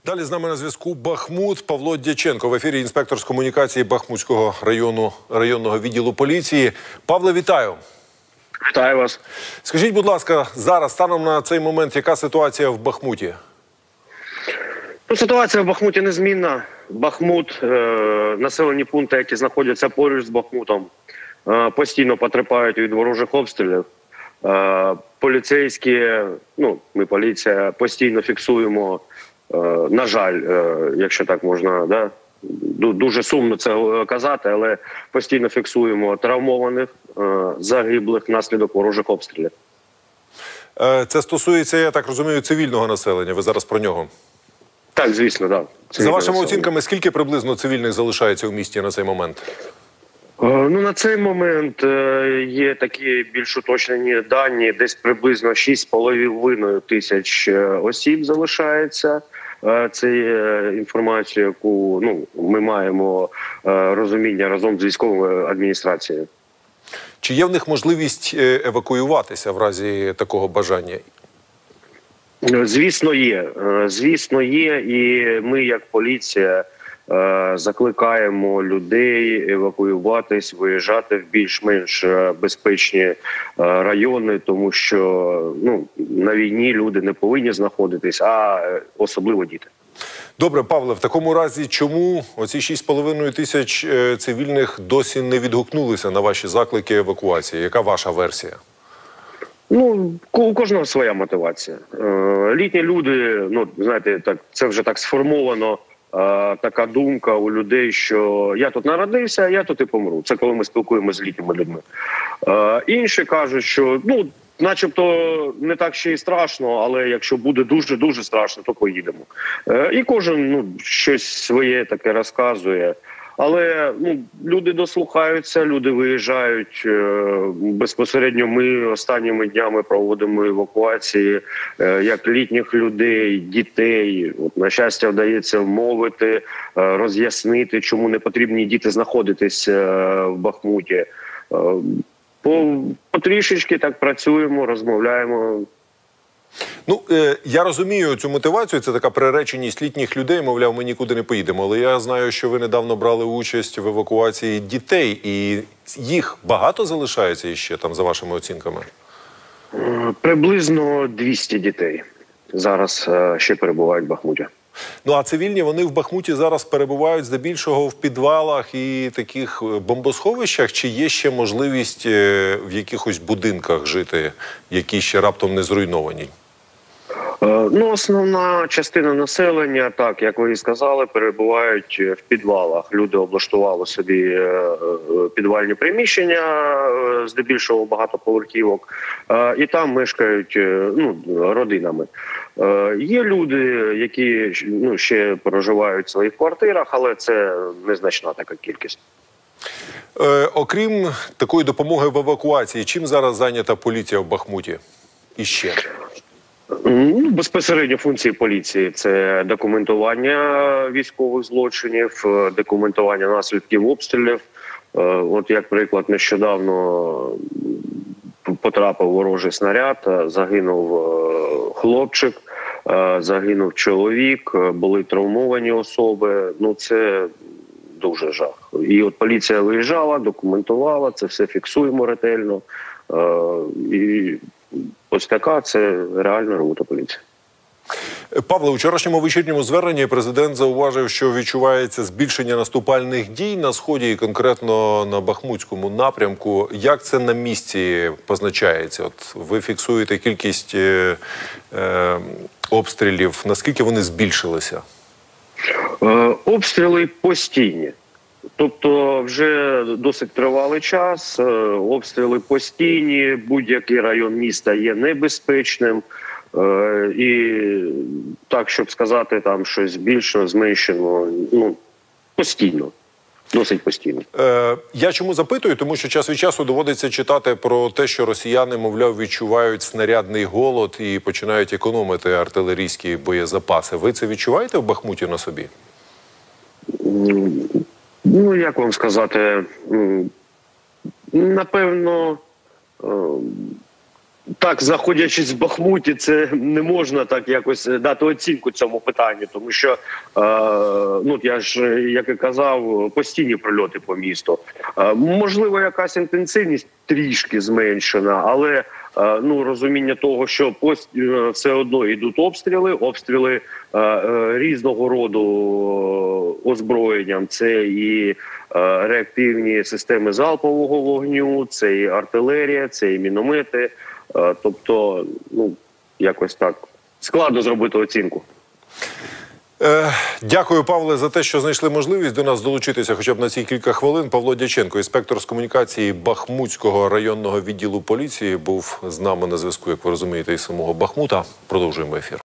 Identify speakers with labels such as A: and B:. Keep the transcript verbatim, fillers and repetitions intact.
A: Далі з нами на зв'язку Бахмут. Павло Дяченко в ефірі, інспектор з комунікації Бахмутського району, районного відділу поліції. Павле, вітаю.
B: Вітаю вас.
A: Скажіть, будь ласка, зараз, станом на цей момент, яка ситуація в Бахмуті?
B: Ну, ситуація в Бахмуті незмінна. Бахмут, е населені пункти, які знаходяться поруч з Бахмутом, е постійно потерпають від ворожих обстрілів. Е поліцейські, ну, ми поліція, постійно фіксуємо, е на жаль, е якщо так можна, да, дуже сумно це казати, але постійно фіксуємо травмованих, е загиблих внаслідок ворожих обстрілів.
A: Це стосується, я так розумію, цивільного населення. Ви зараз про нього?
B: Так, звісно, так. Да.
A: За вашими оцінками, скільки приблизно цивільних залишається в місті на цей момент?
B: Ну, на цей момент є такі більш уточнені дані, десь приблизно шість з половиною тисяч осіб залишається. Це інформація, яку, ну, ми маємо розуміння разом з військовою адміністрацією.
A: Чи є в них можливість евакуюватися в разі такого бажання?
B: Звісно, є. Звісно, є. І ми, як поліція, закликаємо людей евакуюватись, виїжджати в більш-менш безпечні райони, тому що, ну, на війні люди не повинні знаходитись, а особливо діти.
A: Добре, Павле, в такому разі, чому оці шість з половиною тисяч цивільних досі не відгукнулися на ваші заклики евакуації? Яка ваша версія?
B: Ну, у кожного своя мотивація. Літні люди, ну, знаєте, так, це вже так сформовано, така думка у людей, що я тут народився, я тут і помру. Це коли ми спілкуємося з літніми людьми. Інші кажуть, що, ну, начебто не так ще й страшно, але якщо буде дуже-дуже страшно, то поїдемо. І кожен, ну, щось своє таке розказує. Але, ну, люди дослухаються, люди виїжджають. Безпосередньо ми останніми днями проводимо евакуації як літніх людей, дітей. От, на щастя, вдається вмовити, роз'яснити, чому не потрібні діти знаходитись в Бахмуті. По, потрішечки так працюємо, розмовляємо.
A: Ну, е, я розумію цю мотивацію, це така приреченість літніх людей, мовляв, ми нікуди не поїдемо. Але я знаю, що ви недавно брали участь в евакуації дітей, і їх багато залишається іще там, за вашими оцінками?
B: Приблизно двісті дітей зараз е, ще перебувають в Бахмуті.
A: Ну, а цивільні, вони в Бахмуті зараз перебувають здебільшого в підвалах і таких бомбосховищах? Чи є ще можливість в якихось будинках жити, які ще раптом не зруйновані?
B: Ну, основна частина населення, так, як ви і сказали, перебувають в підвалах. Люди облаштували собі підвальні приміщення, здебільшого багатоповерхівок, і там мешкають, ну, родинами. Є люди, які, ну, ще проживають в своїх квартирах, але це незначна така кількість.
A: Е, окрім такої допомоги в евакуації, чим зараз зайнята поліція в Бахмуті? І ще?
B: Ну, безпосередньо функції поліції – це документування військових злочинів, документування наслідків обстрілів. От, як приклад, нещодавно потрапив ворожий снаряд, загинув хлопчик, загинув чоловік, були травмовані особи. Ну, це дуже жах. І от поліція виїжджала, документувала, це все фіксуємо ретельно. І ось така це реальна робота поліції.
A: Павло, у вчорашньому вечірньому зверненні президент зауважив, що відчувається збільшення наступальних дій на Сході і конкретно на Бахмутському напрямку. Як це на місці позначається? От ви фіксуєте кількість е, е, обстрілів. Наскільки вони збільшилися?
B: Е, обстріли постійні. Тобто вже досить тривалий час, обстріли постійні, будь-який район міста є небезпечним. І так, щоб сказати, там щось більше, зменшено, ну, постійно. Досить постійно.
A: Е, я чому запитую? Тому що час від часу доводиться читати про те, що росіяни, мовляв, відчувають снарядний голод і починають економити артилерійські боєзапаси. Ви це відчуваєте в Бахмуті на собі?
B: Ну, як вам сказати, напевно, Так, знаходячись в Бахмуті, це не можна так якось дати оцінку цьому питанню, тому що, е, ну, я ж, як і казав, постійні прильоти по місту. Е, можливо, якась інтенсивність трішки зменшена, але е, ну, розуміння того, що пост, е, все одно йдуть обстріли, обстріли е, е, різного роду озброєнням. Це і е, реактивні системи залпового вогню, це і артилерія, це і міномети. Тобто, ну, якось так складно зробити оцінку.
A: Е, дякую, Павле, за те, що знайшли можливість до нас долучитися хоча б на ці кілька хвилин. Павло Дяченко, інспектор з комунікації Бахмутського районного відділу поліції, був з нами на зв'язку, як ви розумієте, із самого Бахмута. Продовжуємо ефір.